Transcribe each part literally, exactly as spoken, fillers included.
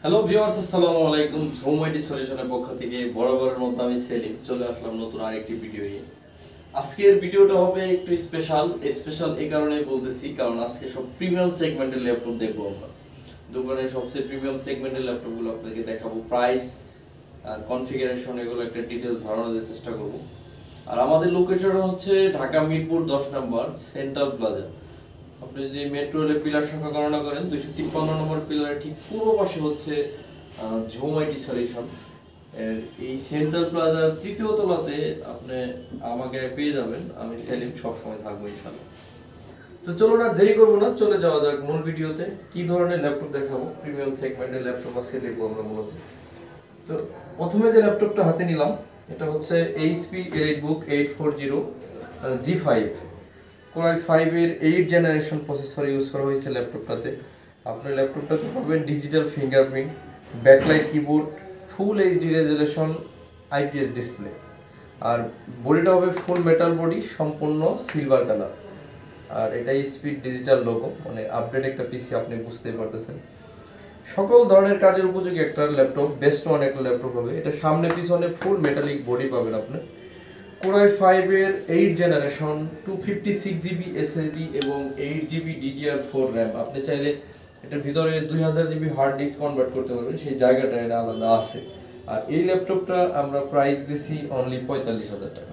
Hello viewers, আসসালামু আলাইকুম। ঝুমাইটি সলিউশনের পক্ষ থেকে বরাবরের মতো আমি সেলিম চলে আসলাম নতুন আরেকটি ভিডিও নিয়ে। আজকের ভিডিওটা হবে একটু স্পেশাল। স্পেশাল এই কারণে বলতেছি কারণ আজকে সব প্রিমিয়াম সেগমেন্টের ল্যাপটপ দেখবো আমরা। দোকানের সবচেয়ে প্রিমিয়াম সেগমেন্টের ল্যাপটপগুলো আপনাদেরকে দেখাবো, প্রাইস, কনফিগারেশন, এগুলো একটা ডিটেলস ধারণা দেওয়ার চেষ্টা করবো। আর আমাদের লোকেশন হচ্ছে ঢাকা মিরপুর দশ নম্বর সেন্ট্রাল প্লাজা। আপনি যদি মেট্রো রেলের পিলার সংখ্যা গণনা করেন দুইশো তিপ্পান্ন নম্বর পিলারের ঠিক পূর্ব পাশে হচ্ছে ঝুমাইটি সলিউশন। এই সেন্ট্রাল প্লাজার তৃতীয় তলাতে আপনি আমাকে পেয়ে যাবেন। আমি সেলিম, সবসময় থাকবো ইনশাআল্লাহ। তো চলুন আর দেরি করবো না, চলে যাওয়া যাক মূল ভিডিওতে। কি ধরনের ল্যাপটপ দেখাবো, প্রিমিয়াম সেগমেন্টের ল্যাপটপ আজকে দেখবো আমরা মূলত। তো প্রথমে যে ল্যাপটপটা হাতে নিলাম এটা হচ্ছে HP EliteBook eight four zero G five. Core i five এর এইট জেনারেশন প্রসেসর ইউজ করা হয়েছে ল্যাপটপটাতে। আপনার ল্যাপটপটাতে পাবেন digital fingerprint, backlight keyboard, full HD resolution, IPS display. আর বডিটা হবে ফুল মেটাল বডি, সম্পূর্ণ সিলভার কালার। আর এটা স্পিড ডিজিটাল লোগো, মানে আপডেট একটা পিসি, আপনি বুঝতেই পারতেছেন। সকল ধরনের কাজের উপযোগী একটা ল্যাপটপ, বেস্ট ওয়ান একটা ল্যাপটপ হবে এটা। সামনে পিছনে ফুল মেটালিক বডি পাবেন আপনি। কোরাই ফাইভ এর eight generation, two fifty six GB SSD এবং eight GB DDR four RAM. আপনি চাইলে এটার ভিতরে দুই হাজার জিবি হার্ড ডিস্ক কনভার্ট করতে পারবেন, সেই জায়গাটা এটা আলাদা আছে। আর এই ল্যাপটপটা আমরা প্রাইস দিয়েছি অনলি পঁয়তাল্লিশ হাজার টাকা।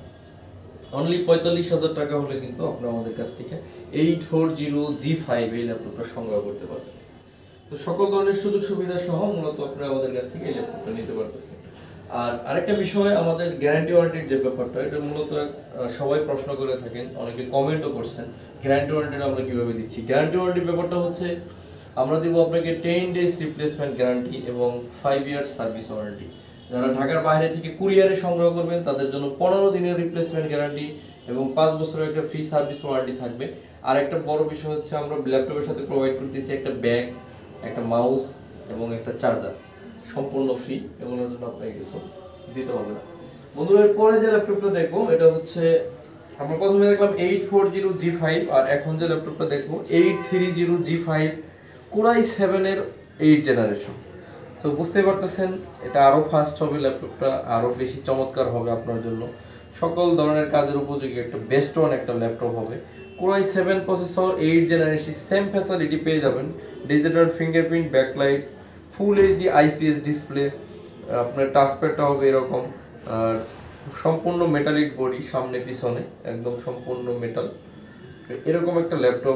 অনলি পঁয়তাল্লিশ হাজার টাকা হলে কিন্তু আপনি আমাদের কাছ থেকে eight four zero G five এই ল্যাপটপটা সংগ্রহ করতে পারবেন। তো সকল ধরনের সুযোগ সুবিধা সহ মূলত আপনারা আমাদের কাছ থেকে এই ল্যাপটপটা নিতে পারতেছেন। আর আরেকটা বিষয়, আমাদের গ্যারান্টি ওয়ারেন্টির যে ব্যাপারটা, এটা মূলত সবাই প্রশ্ন করে থাকেন, অনেকে কমেন্টও করছেন গ্যারান্টি ওয়ারেন্টিটা আমরা কীভাবে দিচ্ছি। গ্যারান্টি ওয়ারেন্টির ব্যাপারটা হচ্ছে আমরা দিব আপনাকে টেন ডেজ রিপ্লেসমেন্ট গ্যারান্টি এবং ফাইভ ইয়ার্স সার্ভিস ওয়ারেন্টি। যারা ঢাকার বাইরে থেকে কুরিয়ারে সংগ্রহ করবেন তাদের জন্য পনেরো দিনের রিপ্লেসমেন্ট গ্যারান্টি এবং পাঁচ বছরের একটা ফ্রি সার্ভিস ওয়ারেন্টি থাকবে। আর একটা বড় বিষয় হচ্ছে আমরা ল্যাপটপের সাথে প্রোভাইড করতেছি একটা ব্যাগ, একটা মাউস এবং একটা চার্জার, সম্পূর্ণ ফ্রি। এগুলোর জন্য আপনাকে কিছু দিতে হবে না। বন্ধুরা, পরে যে ল্যাপটপটা দেখবো এটা হচ্ছে, আমরা প্রথমে দেখলাম eight four zero G five, আর এখন যে ল্যাপটপটা দেখবো eight three zero G five core i সেভেনের এইট জেনারেশন। তো বুঝতেই পারতেছেন এটা আরও ফাস্ট হবে, ল্যাপটপটা আরও বেশি চমৎকার হবে আপনার জন্য। সকল ধরনের কাজের উপযোগী একটা বেস্ট ওয়ান একটা ল্যাপটপ হবে। Core i seven processor, eight generation, same facility পেয়ে যাবেন। Digital fingerprint, backlight, full HD IPS display, আপনার টাচপ্যাডটা হবে এরকম। আর সম্পূর্ণ মেটালিক বডি, সামনে পিছনে একদম সম্পূর্ণ মেটাল, এরকম একটা ল্যাপটপ।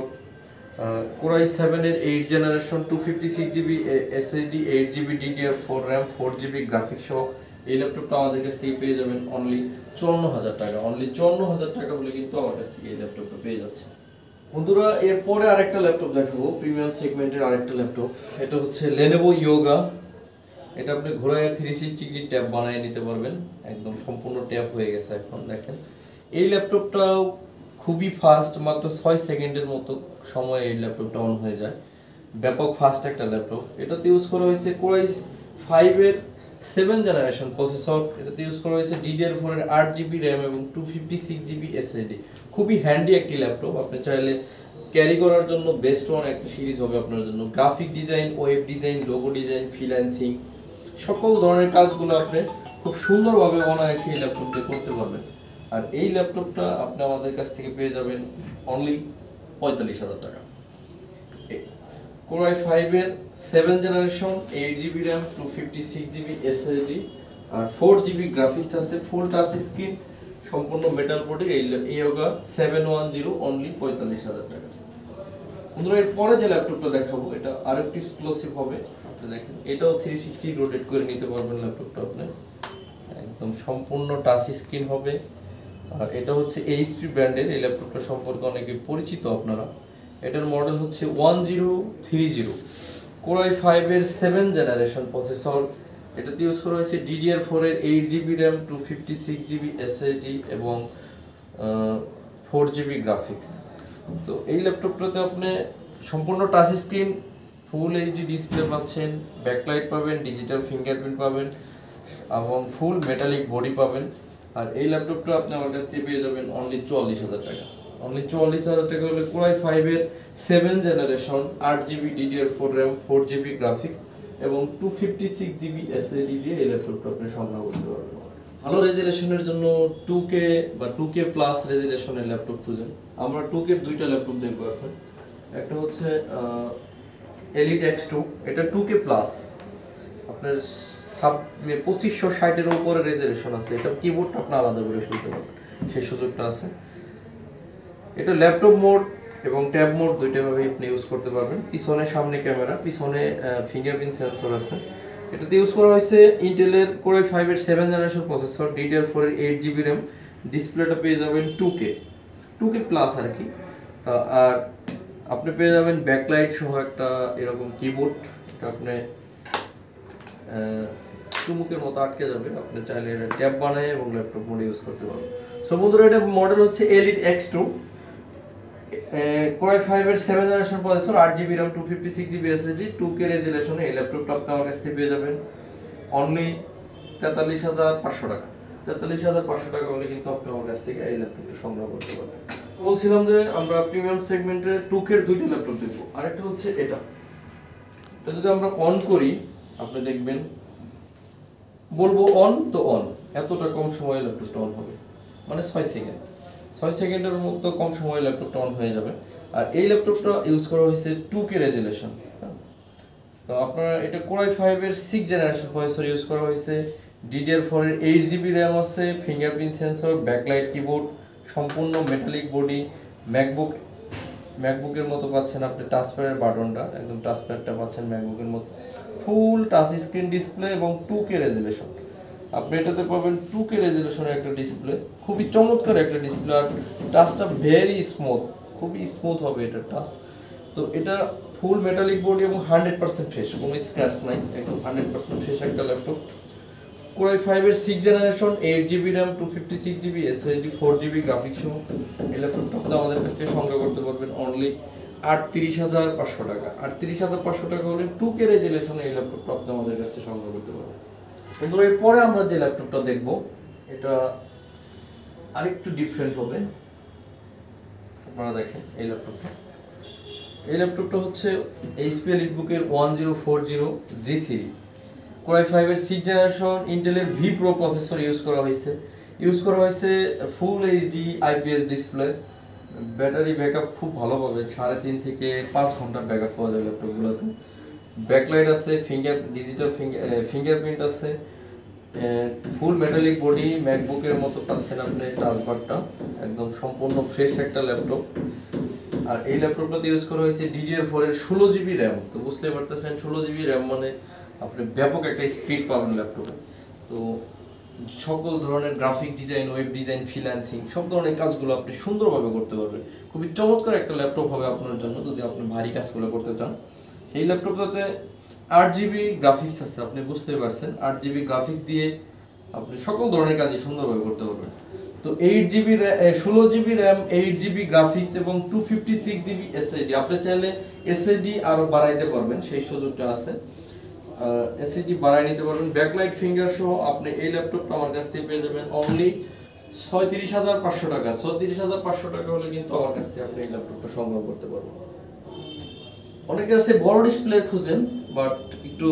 কোরাই সেভেনের eight generation, two fifty six GB SSD, eight GB DDR four RAM, four GB graphics সহ এই ল্যাপটপটা আমাদের কাছ থেকে পেয়ে যাবেন অনলি চুয়ান্ন হাজার টাকা। অনলি চুয়ান্ন হাজার টাকা হলে কিন্তু আমার কাছ থেকে এই ল্যাপটপটা পেয়ে যাচ্ছে। বন্ধুরা, এরপরে আরেকটা ল্যাপটপ দেখাবো, প্রিমিয়াম সেগমেন্টের আরেকটা ল্যাপটপ। এটা হচ্ছে লেনোভো ইয়োগা। এটা আপনি ঘোরায় থ্রি সিক্সটি ডিগ্রি ট্যাব বানিয়ে নিতে পারবেন, একদম সম্পূর্ণ ট্যাব হয়ে গেছে এখন। দেখেন এই ল্যাপটপটাও খুবই ফাস্ট, মাত্র ছয় সেকেন্ডের মতো সময় এই ল্যাপটপটা অন হয়ে যায়। ব্যাপক ফাস্ট একটা ল্যাপটপ। এটাতে ইউজ করা হয়েছে কোরাই ফাইভের সেভেন জেনারেশন প্রসেসর। এটাতে ইউজ করা হয়েছে ডিডিআর ফোরের আট জিবি র্যাম এবং two fifty six GB SSD. খুবই হ্যান্ডি একটি ল্যাপটপ, আপনি চাইলে ক্যারি করার জন্য বেস্ট ওয়ান একটা সিরিজ হবে আপনার জন্য। Graphic design, web design, logo design, freelancing, সকল ধরনের কাজগুলো আপনি খুব সুন্দরভাবে অনায়াসে এই ল্যাপটপ দিয়ে করতে পারবেন। আর এই ল্যাপটপটা আপনি আমাদের কাছ থেকে পেয়ে যাবেন অনলি পঁয়তাল্লিশ হাজার টাকা। কোরাই ফাইভের seven generation, eight GB RAM, two fifty six GB SSD, আর ফোর জিবি গ্রাফিক্স আছে, ফুল টাচ স্ক্রিন, সম্পূর্ণ মেটাল বডি। এই Yoga seven one zero, only পঁয়তাল্লিশ হাজার টাকা। বন্ধুরা, এর পরে যে ল্যাপটপটা দেখাবো এটা আর একটু এক্সক্লুসিভ হবে। আপনি দেখেন এটাও থ্রি সিক্সটি রোটেট করে নিতে পারবেন ল্যাপটপটা আপনি, একদম সম্পূর্ণ টাচ স্ক্রিন হবে। আর এটা হচ্ছে এইচপি ব্র্যান্ডের। এই ল্যাপটপটা সম্পর্কে অনেকে পরিচিত আপনারা। এটার মডেল হচ্ছে one zero three zero, core i ফাইভের সেভেন জেনারেশন প্রসেসর। এটাতে ইউজ করা হয়েছে ডিডিআর ফোরের eight GB RAM, two fifty six GB SSD এবং ফোর জিবি গ্রাফিক্স। তো এই ল্যাপটপটাতে আপনি সম্পূর্ণ touch screen, full HD display পাচ্ছেন, ব্যাকলাইট পাবেন, ডিজিটাল ফিঙ্গারপ্রিন্ট পাবেন এবং ফুল মেটালিক বডি পাবেন। আর এই ল্যাপটপটা আপনি আমার কাছ থেকে পেয়ে যাবেন অনলি চুয়াল্লিশ হাজার টাকা। অনলি চুয়াল্লিশ হাজার টাকা হলে কোরাই ফাইভের সেভেন জেনারেশন, আট GB DDR four RAM, four GB graphics, এবং two fifty six GB SSD দিয়ে এই ল্যাপটপটা আপনি সংগ্রহ করতে পারবেন। ভালো রেজুলেশনের জন্য টু কে বা টু কে প্লাস রেজুলেশনের ল্যাপটপ খুঁজেন। আমরা টু কে দুইটা ল্যাপটপ দেখবো এখন। একটা হচ্ছে এলিট এক্স টু, এটা টু কে প্লাস, আপনার সাব পঁচিশশো ষাটের উপরে রেজুলেশন আছে। এটা কিবোর্ডটা আপনি আলাদা করে খুলতে পারবেন, সেই সুযোগটা আছে। এটা ল্যাপটপ মোড এবং ট্যাব মোড দুইটাভাবে আপনি ইউজ করতে পারবেন। পিছনে সামনে ক্যামেরা, পিছনে ফিঙ্গারপ্রিন্ট সেন্সর আছে। এটাতে ইউজ করা হয়েছে ইন্টেলের কোর ফাইভ এর seven generation processor, DDR four এর এইট জিবি র্যাম। ডিসপ্লেটা পেয়ে যাবেন two K two K plus আর কি। আর আপনি পেয়ে যাবেন ব্যাকলাইট সহ একটা এরকম কিবোর্ড। এটা আপনি চুমুকের মতো আটকে যাবে, আপনি চাইলে এটা ট্যাব বানায় এবং ল্যাপটপ মোডে ইউজ করতে পারবেন। সো বন্ধুরা, এটা মডেল হচ্ছে Elite X two, core five এর সেভেন জেনারেশন প্রসেসর, আট GB RAM, two fifty six GB SSD, two K রেজুলেশনে এই ল্যাপটপটা আপনি আমার কাছ থেকে পেয়ে যাবেন অনলি তেতাল্লিশ হাজার পাঁচশো টাকা। তেতাল্লিশ হাজার পাঁচশো টাকা হলে কিন্তু আপনি আমার কাছ থেকে এই ল্যাপটপটা সংগ্রহ করতে পারবেন। বলছিলাম যে আমরা প্রিমিয়াম সেগমেন্টে টু কে দুইটা ল্যাপটপ দেখবো। আরেকটা হচ্ছে এটা, এটা যদি আমরা অন করি আপনি দেখবেন, বলবো অন তো অন, এতটা কম সময়ে ল্যাপটপটা অন হবে, মানে ছয় সেকেন্ড ছয় সেকেন্ডের মতো কম সময়ে ল্যাপটপটা অন হয়ে যাবে। আর এই ল্যাপটপটা ইউজ করা হয়েছে টু কে রেজুলেশন। তো আপনারা এটা কোর ফাইভ এর সিক্স জেনারেশন প্রসেসর ইউজ করা হয়েছে, ডিডিআর ফোর এর এইট জিবি র্যাম আছে, ফিঙ্গারপ্রিন্ট সেন্সর, ব্যাকলাইট কিবোর্ড, সম্পূর্ণ মেটালিক বডি। ম্যাকবুক ম্যাকবুকের মতো পাচ্ছেন আপনি টাচপ্যাডের বাটনটা, একদম টাচপ্যাডটা পাচ্ছেন ম্যাকবুকের মতো, ফুল টাচ স্ক্রিন ডিসপ্লে এবং টু কে রেজুলেশন। আপনি এটাতে পাবেন টু কে রেজুলেশনের একটা ডিসপ্লে, খুবই চমৎকার একটা ডিসপ্লে। আর টাচটা ভেরি স্মুথ, খুবই স্মুথ হবে এটার টাচ। তো এটা ফুল মেটালিক বডি এবং হান্ড্রেড পার্সেন্ট ফ্রেশ, কোনো স্ক্র্যাচ নাই, একদম হান্ড্রেড পার্সেন্ট ফ্রেশ একটা ল্যাপটপ। কোর ফাইভ এর six generation, eight GB RAM, two fifty six GB SSD, four GB graphics সহ এই ল্যাপটপটা আপনি আমাদের কাছ থেকে সংগ্রহ করতে পারবেন অনলি আটত্রিশ হাজার পাঁচশো টাকা। আটত্রিশ হাজার পাঁচশো টাকা হলে টু কে রেজুলেশনে এই ল্যাপটপটা আপনি আমাদের কাছ থেকে সংগ্রহ করতে পারবেন। কিন্তু এরপরে আমরা যে ল্যাপটপটা দেখব এটা আরেকটু ডিফারেন্ট হবে। আপনারা দেখেন এই ল্যাপটপটা, এই ল্যাপটপটা হচ্ছে এইচপি এলিটবুকের one zero four zero G three, core five এর সিক্স জেনারেশন, ইন্টেলের ভি প্রো প্রসেসর ইউজ করা হয়েছে। ইউজ করা হয়েছে full HD IPS display. Battery backup খুব ভালো পাবেন, সাড়ে তিন থেকে পাঁচ ঘন্টার ব্যাকআপ পাওয়া যায় ল্যাপটপগুলোতে। ব্যাকলাইট আছে, ফিঙ্গার ডিজিটাল ফিঙ্গারপ্রিন্ট আছে, ফুল মেটালিক বডি, ম্যাকবুকের মতো পাচ্ছেন আপনি টাচবারটা, একদম সম্পূর্ণ ফ্রেশ একটা ল্যাপটপ। আর এই ল্যাপটপটাতে ইউজ করা হয়েছে ডিডিআর ফোর এর ষোলো জিবি র্যাম। তো বুঝতে পারতেছেন ষোলো জিবি র্যাম মানে আপনি ব্যাপক একটা স্পিড পাবেন ল্যাপটপে। তো সকল ধরনের graphic design, web design, freelancing সব ধরনের কাজগুলো আপনি সুন্দরভাবে করতে পারবেন। খুবই চমৎকার একটা ল্যাপটপ হবে আপনার জন্য যদি আপনি ভারী কাজগুলো করতে চান। এই ল্যাপটপটাতে আট জিবি গ্রাফিক্স আছে, আপনি বুঝতে পারছেন, আট জিবি গ্রাফিক্স দিয়ে আপনি সকল ধরনের কাজই সুন্দরভাবে করতে পারবেন। তো এইট জিবি ষোলো GB RAM, eight GB graphics এবং two fifty six GB SSD. আপনি চাইলে এসএসডি আরও বাড়াইতে পারবেন, সেই সুযোগটা আছে, এসএসডি বাড়াই নিতে পারবেন। ব্যাকলাইট ফিঙ্গার সহ আপনি এই ল্যাপটপটা আমার কাছ থেকে পেয়ে যাবেন অনলি ছয়ত্রিশ হাজার পাঁচশো টাকা। ছয়ত্রিশ হাজার পাঁচশো টাকা হলে কিন্তু আমার কাছ থেকে আপনি এই ল্যাপটপটা সংগ্রহ করতে পারবেন। অনেকে আছে বড় ডিসপ্লে খুঁজেন বাট একটু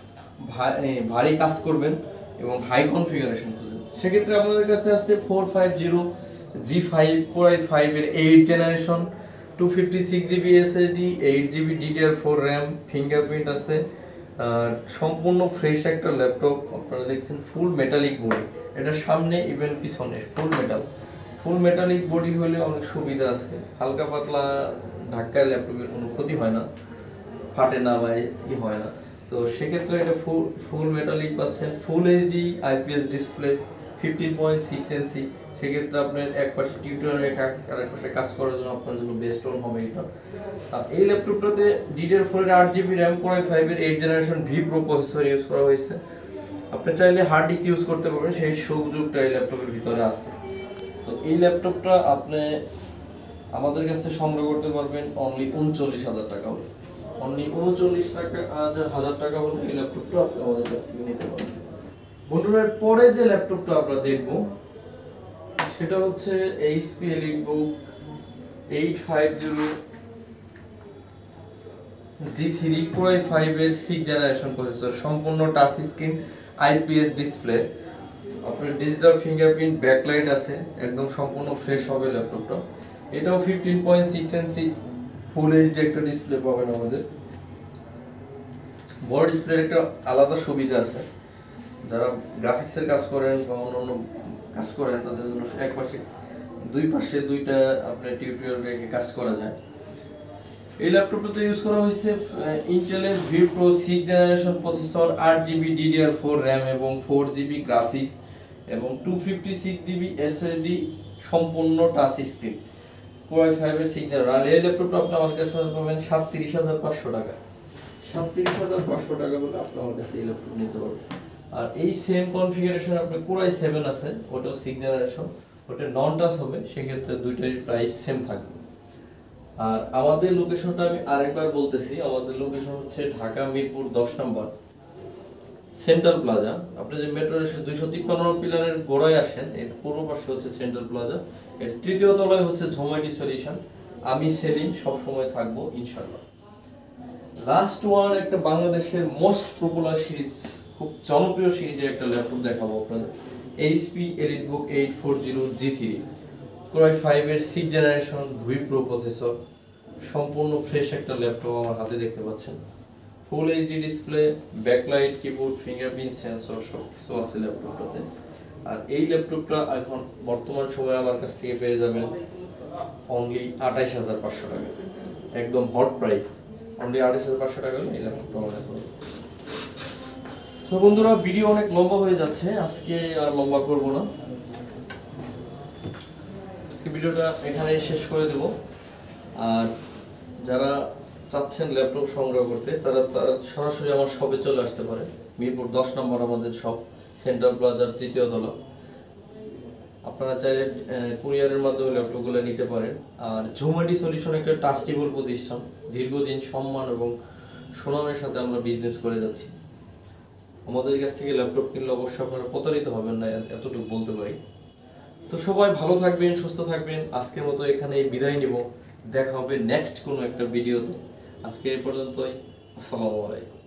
ভারী কাজ করবেন এবং হাই কনফিগারেশন খুঁজেন, সেক্ষেত্রে আমাদের কাছে আছে four five zero G five, core five এর eight generation, two fifty six GB SSD, eight GB DDR four RAM, fingerprint আছে, সম্পূর্ণ ফ্রেশ একটা ল্যাপটপ। আপনারা দেখছেন ফুল মেটালিক বডি, এটা সামনে ইভেন পিছনে full metal. Full metallic body হলে অনেক সুবিধা আছে, হালকা পাতলা ধাক্কায় ল্যাপটপের কোনো ক্ষতি হয় না, ফাটে না বা ই হয় না। তো সেক্ষেত্রে এটা ফুল ফুল মেটালিক পাচ্ছেন, full HD IPS display, fifteen point six inch. সেক্ষেত্রে আপনার এক পাশে টিউটোরিয়াল রেখা আর এক পাশে কাজ করার জন্য আপনার জন্য বেস্ট অন হবে এটা। আর এই ল্যাপটপটাতে ডিডিআর ফোর এর আট জিবি র্যাম, কোর ফাইভ এর eight generation V pro processor use করা হয়েছে। আপনি চাইলে হার্ড ডিস্ক ইউজ করতে পারবেন, সেই সুযোগটা এই ল্যাপটপের ভিতরে আছে। তো এই ল্যাপটপটা আপনি আমাদের কাছ থেকে সংগ্রহ করতে পারবেন অনলি উনচল্লিশ হাজার টাকা হলে। অনলি উনচল্লিশ টাকা হাজার টাকা হলে এই ল্যাপটপটা আপনি আমাদের কাছ থেকে নিতে পারবেন। বন্ধুরা, পরে যে ল্যাপটপটা আমরা দেখব সেটা হচ্ছে HP EliteBook eight five zero G three Core i five এর সিক্স জেনারেশন প্রসেসর, সম্পূর্ণ টাচ স্ক্রিন আইপিএস ডিসপ্লে, আপনার ডিজিটাল ফিঙ্গারপ্রিন্ট ব্যাকলাইট আছে, একদম সম্পূর্ণ ফ্রেশ হবে ল্যাপটপটা। এটাও fifteen point six inch full HD একটা ডিসপ্লে পাবেন আমাদের। বড় ডিসপ্লের একটা আলাদা সুবিধা আছে, যারা গ্রাফিক্সের কাজ করেন বা অন্য কাজ করেন তাদের জন্য এক পাশে দুই পাশে দুইটা আপনার টিউটোরিয়াল রেখে কাজ করা যায়। এই ল্যাপটপটাতে ইউজ করা হয়েছে ইন্টেলের V pro six generation processor, আট জিবি ডিডিআর ফোর র্যাম এবং ফোর জিবি গ্রাফিক্স এবং two fifty six GB SSD, সম্পূর্ণ touch screen Core i five এর সিক্স জেনারেশন। আর এই ল্যাপটপটা আপনি আমার কাছে পাবেন সাতত্রিশ হাজার পাঁচশো টাকা, সাতত্রিশ হাজার পাঁচশো টাকা বলে আপনি আমার কাছে এই ল্যাপটপ নিতে পারবেন। আর এই সেম কনফিগারেশন আপনার Core i সেভেন আছে, ওটাও সিক্স জেনারেশন, ওটা নন টাচ হবে, সেক্ষেত্রে দুইটারই প্রাইস সেম থাকবে। আর আমাদের লোকেশনটা আমি আরেকবার বলতেছি, আমাদের লোকেশন হচ্ছে ঢাকা মিরপুর দশ নম্বর সেন্ট্রাল প্লাজা। আপনি যে মেট্রো রেলের দুইশো তিপ্পান্ন পিলারের গোড়ায় আসেন, এর পূর্ব পাশে হচ্ছে সেন্ট্রাল প্লাজা, এর তৃতীয় তলায় হচ্ছে ঝোমাইটি সলিউশন। আমি সেলিম, সব সময় থাকবো ইনশাআল্লাহ। লাস্ট ওয়ান, একটা বাংলাদেশের মোস্ট পপুলার সিরিজ, খুব জনপ্রিয় সিরিজের একটা ল্যাপটপ দেখাবো আপনাদের, HP EliteBook eight four zero G three Core i five এর six generation V pro processor, সম্পূর্ণ ফ্রেশ একটা ল্যাপটপ আমার হাতে দেখতে পাচ্ছেন। Full HD display, backlight, keyboard, fingerprint sensor সব কিছু আছে ল্যাপটপটাতে। আর এই ল্যাপটপটা এখন বর্তমান সময়ে আমার কাছ থেকে পেয়ে যাবেন অনলি আঠাইশ হাজার পাঁচশো টাকা, একদম হট প্রাইস, অনলি আঠাইশ হাজার পাঁচশো টাকা এই ল্যাপটপটা আমার কাছে। তো বন্ধুরা, ভিডিও অনেক লম্বা হয়ে যাচ্ছে, আজকে আর লম্বা করব না, আজকে ভিডিওটা এখানে শেষ করে দেব। আর যারা চাচ্ছেন ল্যাপটপ সংগ্রহ করতে, তারা তারা সরাসরি আমার শপে চলে আসতে পারে। মিরপুর দশ নম্বর আমাদের শপ, সেন্ট্রাল প্লাজার তৃতীয় তলা। আপনারা চাইলে কুরিয়ারের মাধ্যমে ল্যাপটপগুলো নিতে পারেন। আর ঝোমাইটি সলিউশন একটা ট্রাস্টেবল প্রতিষ্ঠান, দীর্ঘদিন সম্মান এবং সুনামের সাথে আমরা বিজনেস করে যাচ্ছি। আমাদের কাছ থেকে ল্যাপটপ কিনলে অবশ্যই আপনারা প্রতারিত হবেন না, এতটুকু বলতে পারি। তো সবাই ভালো থাকবেন, সুস্থ থাকবেন। আজকের মতো এখানে বিদায় নিব, দেখা হবে নেক্সট কোনো একটা ভিডিওতে। আজকে এই পর্যন্তই, আসসালামু আলাইকুম।